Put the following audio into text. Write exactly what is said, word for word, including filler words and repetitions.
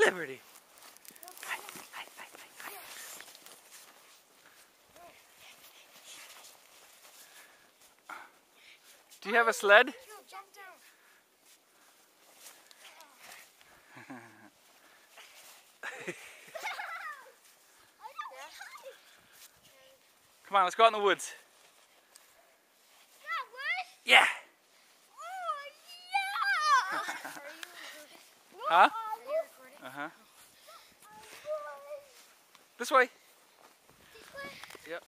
Liberty. Hi, hi, hi, hi, hi. Do you have a sled? Come on, let's go out in the woods. Yeah. Huh? Uh-huh. This way.